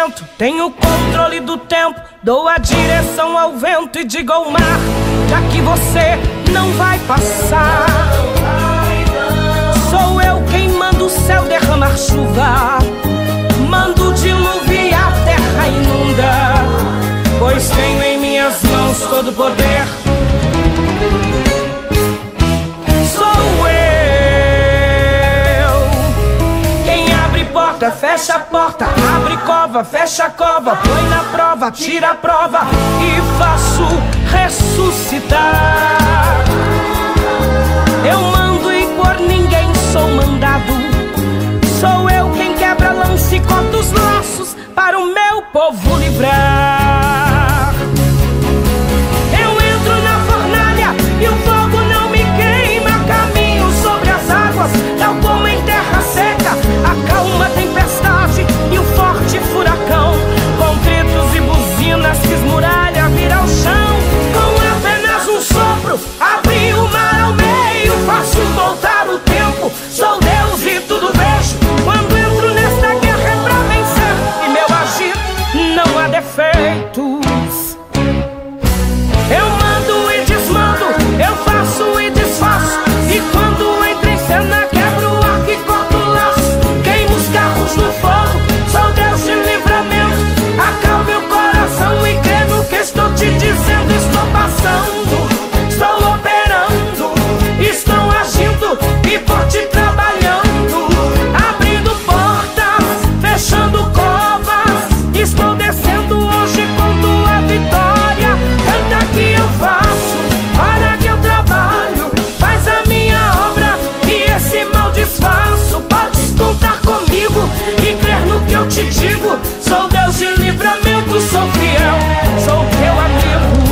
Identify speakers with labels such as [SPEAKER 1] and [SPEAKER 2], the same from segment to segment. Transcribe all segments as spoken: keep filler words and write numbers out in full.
[SPEAKER 1] momento tenho o controle do tempo, dou a direção ao vento e digo ao mar: daqui você não vai passar. Sou eu quem manda o céu derramar chuva, mando o dilúvio e a terra inunda, pois tenho em minhas mãos todo o poder. Sou eu quem abre porta, fecha a porta, abre cova, fecha a cova, põe na prova, tira a prova e faço ressuscitar. Eu mando e por ninguém sou mandado, sou eu quem quebra lança e corta os laços para o meu povo livrar. Eu entro na fornalha e o fogo não me queima, caminho sobre as águas, tal como em terra seca, acalma a tempestade e o forte furacão, com gritos e buzinas que esmuralha vira ao chão. Com apenas um sopro, abri o mar ao meio, faço voltar o tempo, sou Deus e tudo vejo. Quando entro nesta guerra é pra vencer, e meu agir não há defeitos. Eu mando e desmando, eu faço e desfaço, e quando entro em cena quebro o arco e corto o laço, queimo os carros no fogo, sou Deus de livramento. Acalme o coração e crê no que estou te dizendo. Estou passando, estou operando, estou agindo e por ti trabalhando, abrindo portas, fechando covas, estou descendo hoje com tua vitória. Canta que eu faço, olha que eu trabalho, faz a minha obra e esse mal desfaço. Podes contar comigo e crer no que eu te digo. Sou Deus de livramento, sou fiel, sou teu amigo.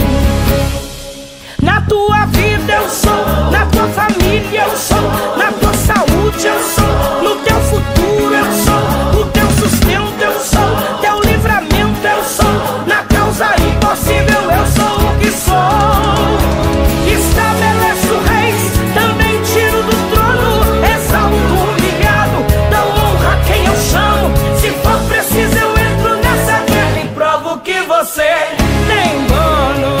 [SPEAKER 1] Na tua vida eu sou, na tua família eu sou, na tua saúde eu sou, no teu futuro eu sou, o teu sustento eu sou, teu livramento eu sou, na causa impossível eu sou o que sou. Estabeleço reis, também tiro do trono, exalto o humilhado, dou honra a quem eu chamo. Se for preciso eu entro nessa guerra e provo que você tem dono.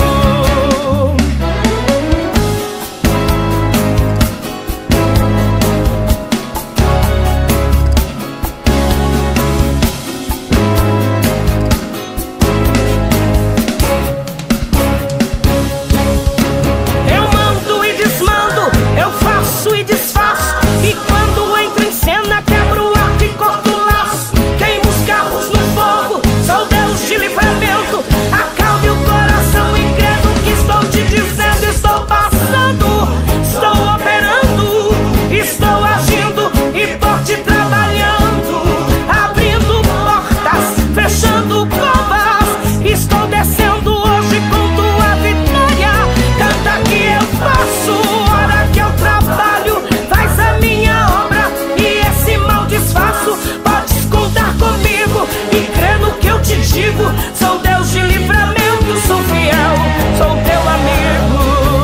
[SPEAKER 1] Eu mando e desmando, eu faço e desfaço, e quando entro em cena quebro o arco e corto o laço, queimo os carros no fogo, sou Deus de livramento. Acalme o coração e crê no que estou te dizendo. Estou passando, estou operando, estou agindo e por ti trabalhando, abrindo portas, fechando covas, estou descendo hoje com tua vitória. Canta que eu faço, hora que eu trabalho, faz a minha obra e esse mal desfaço. Podes contar comigo e crer no que eu te digo. Sou Deus de livramento, sou fiel, sou teu amigo.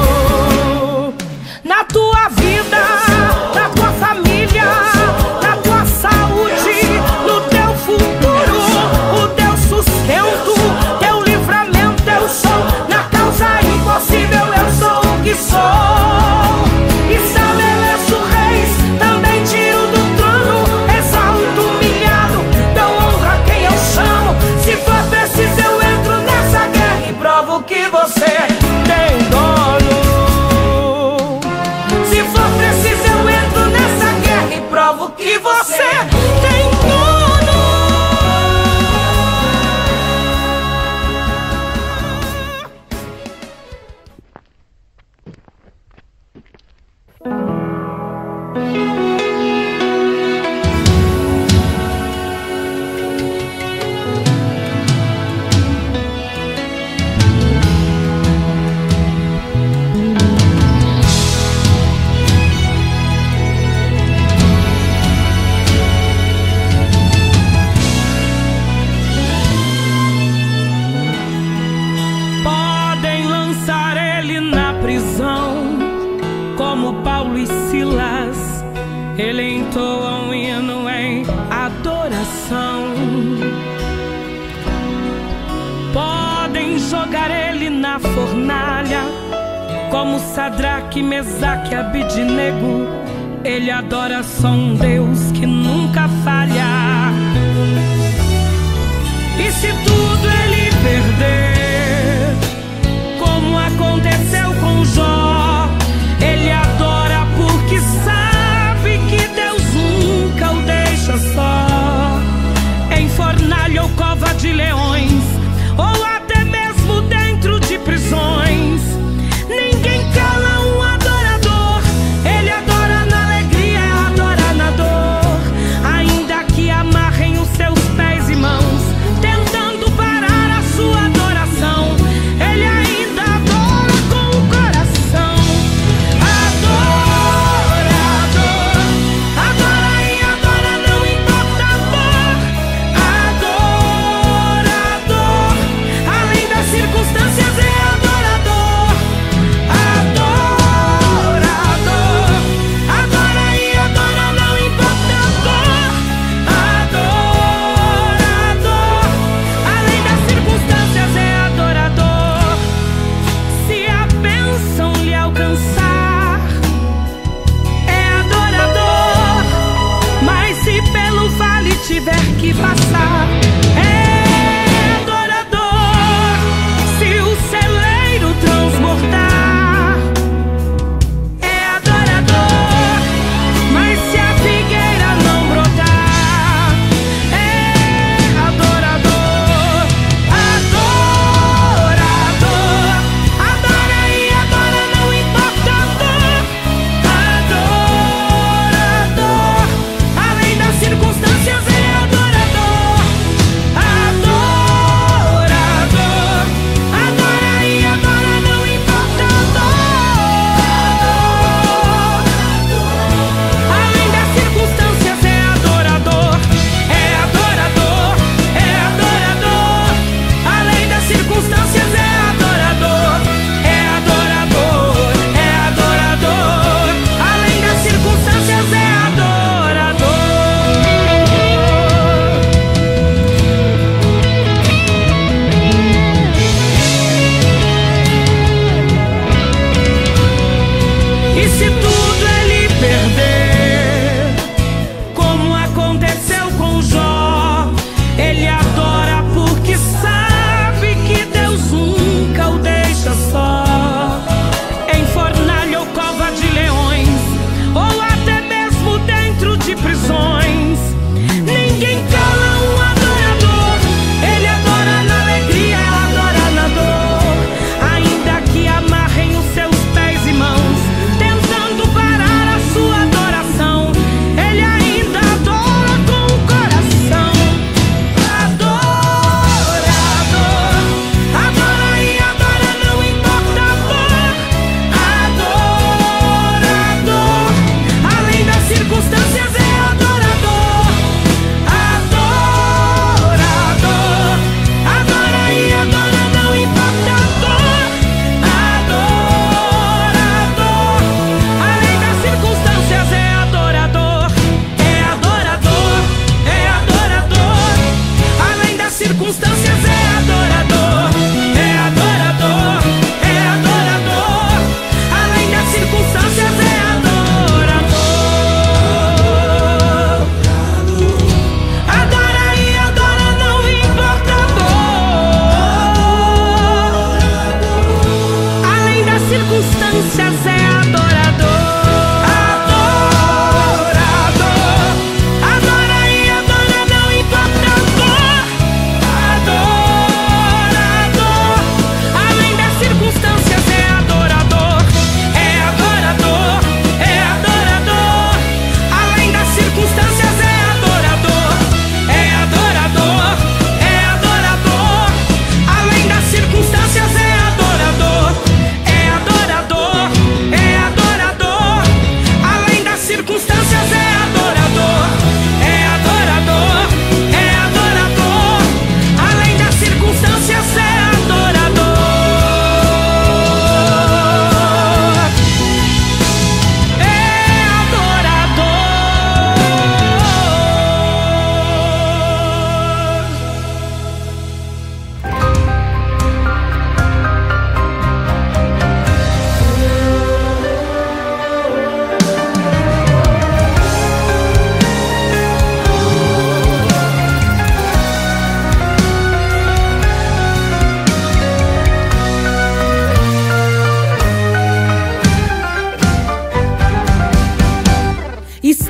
[SPEAKER 1] Na tua vida, na tua família, na tua saúde, no teu futuro, o teu sustento, teu livramento eu sou, na causa impossível eu sou o que sou. Estabeleço reis, também tiro do trono, exalto o humilhado, dou honra a quem eu chamo. Se for preciso eu entro nessa guerra e provo que você tem dono. Se for preciso eu entro nessa guerra e provo que você tem dono. Podem lançar ele na prisão, como Paulo e Silas, ele entoa um hino em adoração. ele na fornalha, como Sadraque, Mesaque e Abidnego. Ele adora só um Deus que nunca falha. E se tudo ele perder, como aconteceu com Jó, ele adora porque sabe que Deus nunca o deixa só. Em fornalha ou cova de leões, ou até mesmo dentro de prisões, ninguém cala um adorador. Ele adora na alegria, adora na dor. Ainda que amarrem os seus pés e mãos, tentando parar a sua adoração, ele ainda adora com o coração. Adora, adora, adora e adora, não importa a dor. Adora, adora, além das circunstâncias é adorador. Adora, adora, adora e adora, não importa a dor. Adora, adora, além das circunstâncias é adorador. Se a bênção lhe alcançar, é adorador. Mas se pelo vale tiver que passar, é adorador. Se o celeiro transbordar, é adorador. Mas se a figueira não brotar, é adorador. Adora, adora, adora e adora, não importa a dor. Adora, adora, além das circunstâncias é adorador.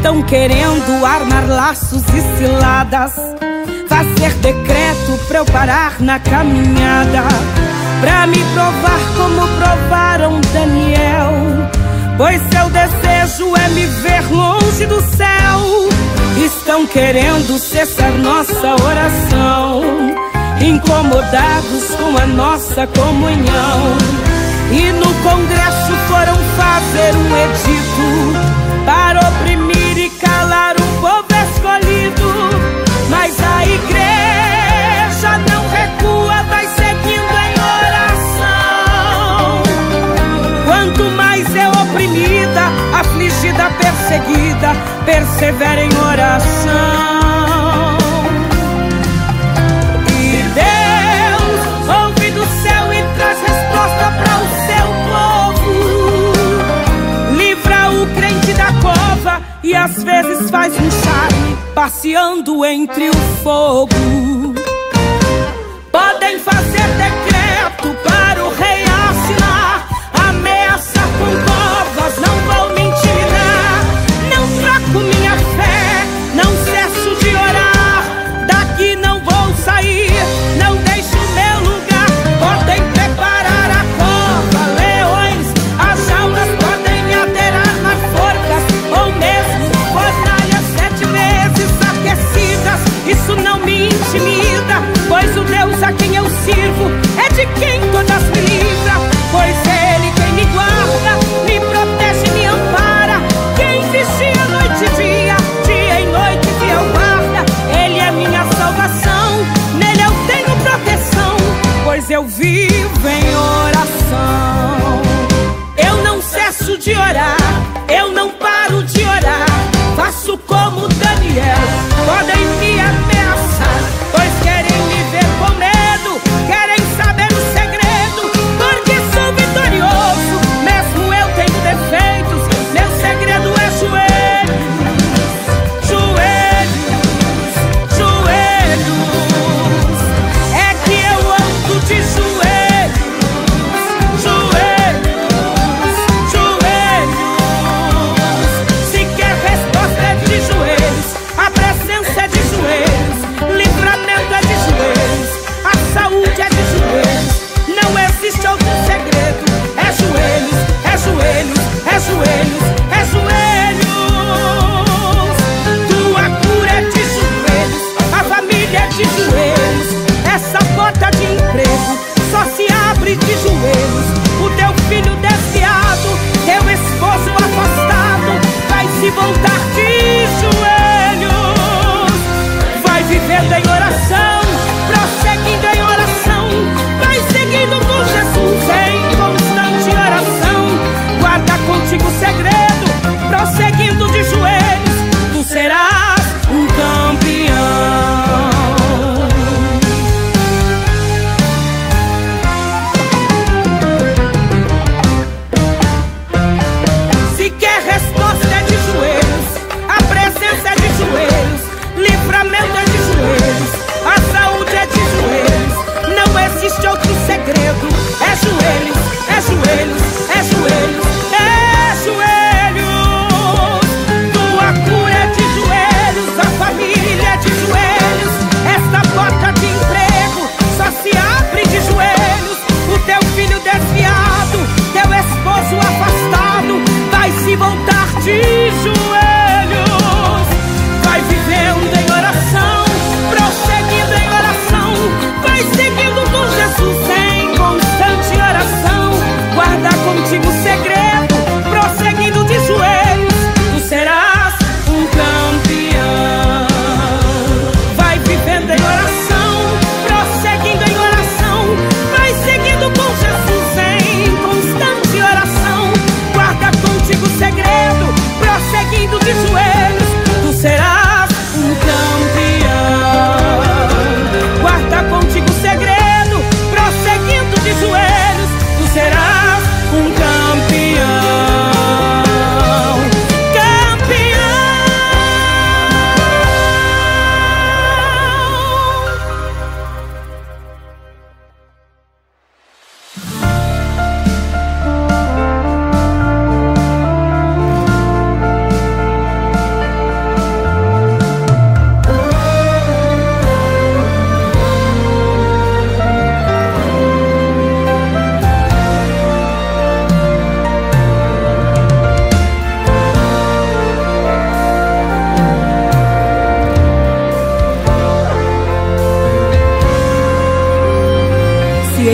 [SPEAKER 1] Estão querendo armar laços e ciladas, fazer decreto pra eu parar na caminhada, pra me provar como provaram Daniel. Pois seu desejo é me ver longe do céu. Estão querendo cessar nossa oração, incomodados com a nossa comunhão. E no Congresso foram fazer um edito para oprimir e calar um povo escolhido. Mas a igreja não recua, vai seguindo em oração. Quanto mais é oprimida, afligida, perseguida, persevera em oração. E Deus ouve do céu e traz resposta para o seu povo. Livra o crente da cova e às vezes faz um charme passeando entre o fogo. Podem fazer decreto para o rei assinar, ameaçar com covas, não vou me intimidar. Não troco minha fé, não cesso de orar. Daqui não vou sair, não deixo meu lugar. Podem preparar a cova, leões, as jaulas podem ater armas, forcas ou mesmo fornalhas sete vezes aquecidas. Isso não me intimida, pois o Deus a quem eu sirvo é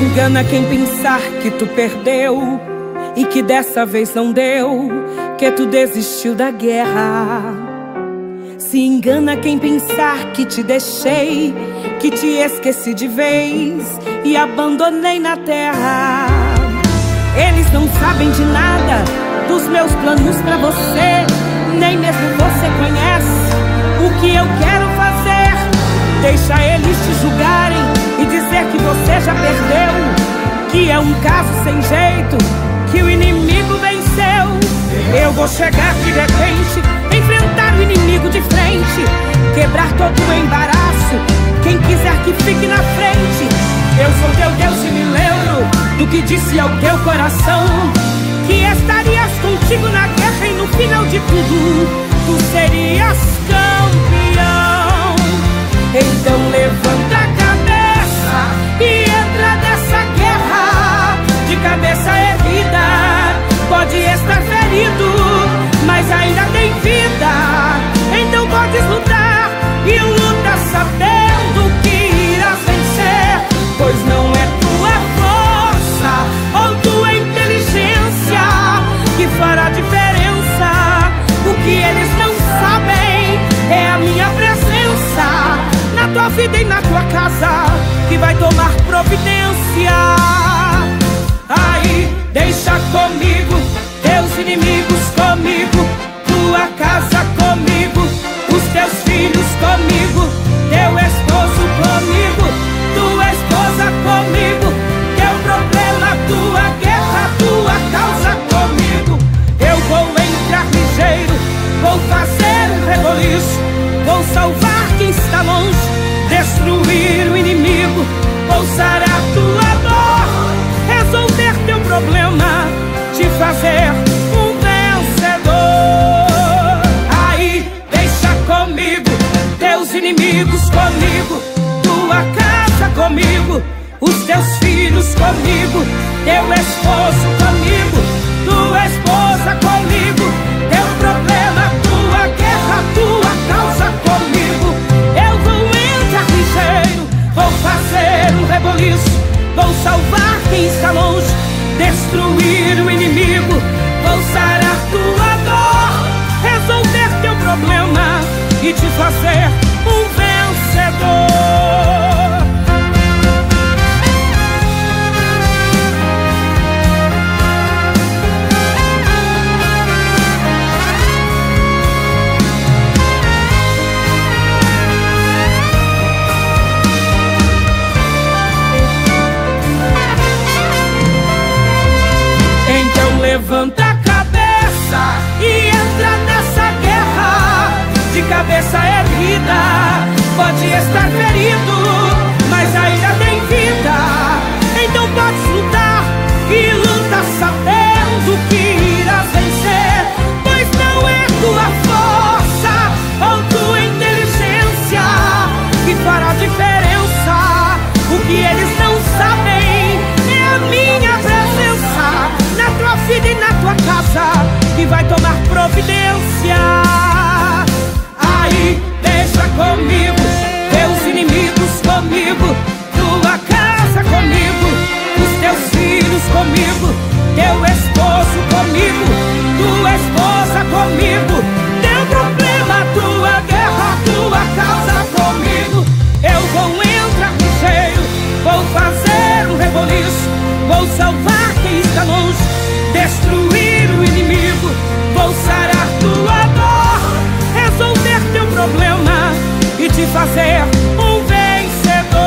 [SPEAKER 1] engana quem pensar que tu perdeu e que dessa vez não deu, que tu desistiu da guerra. Se engana quem pensar que te deixei, que te esqueci de vez e abandonei na terra. Eles não sabem de nada dos meus planos pra você, nem mesmo você conhece o que eu quero fazer. Deixa eles te julgarem e dizer que você já perdeu, que é um caso sem jeito, que o inimigo venceu. Eu vou chegar de repente, enfrentar o inimigo de frente, quebrar todo o embaraço, quem quiser que fique na frente. Eu sou teu Deus e me lembro do que disse ao teu coração, que estarias contigo na guerra e no final de tudo tu serias campeão. Então levanta a cabeça e entra nessa guerra de cabeça erguida. Pode estar ferido, mas ainda tem vida. Então podes lutar e luta sabendo que irás vencer, pois não é tua força ou tua inteligência que fará diferença. O que eles não sabem é a minha presença na tua vida e na tua casa, que vai tomar providência. Aí, deixa comigo, teus inimigos comigo, tua casa comigo, os teus filhos comigo, teu esposo comigo, tua esposa comigo, teu problema, tua guerra, tua causa comigo. Eu vou entrar ligeiro, vou fazer um reboliço, vou salvar quem está longe, destruir o inimigo, vou sarar tua dor, resolver teu problema, te fazer um vencedor. Aí, deixa comigo, teus inimigos comigo, tua casa comigo, os teus filhos comigo, teu esposo comigo, tua esposa comigo, teu problema, tua guerra, tua causa comigo. Eu vou entrar ligeiro, vou fazer um reboliço, vou salvar quem está longe, destruir o inimigo, vou sarar tua dor, resolver teu problema e te fazer um vencedor. Levanta a cabeça e entra nessa guerra de cabeça erguida. Pode estar ferido, mas ainda tem vida. Então podes lutar e luta sabendo que irás vencer, pois não é tua força ou tua inteligência que fará diferença. O que eles não sabem é a minha presença na tua vida e na tua casa, que vai tomar providência. Aí, deixa comigo, teus inimigos comigo, tua casa comigo, os teus filhos comigo, teu esposo comigo, tua esposa comigo, teu problema, tua guerra, tua causa comigo. Eu vou entrar ligeiro, vou fazer um reboliço, vou salvar quem está longe, destruir o inimigo, vou sarar tua dor, resolver teu problema e te fazer um vencedor.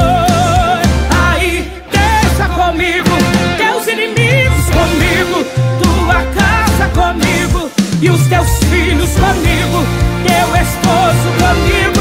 [SPEAKER 1] Aí, deixa comigo, teus inimigos comigo, tua casa comigo e os teus filhos comigo, teu esposo comigo,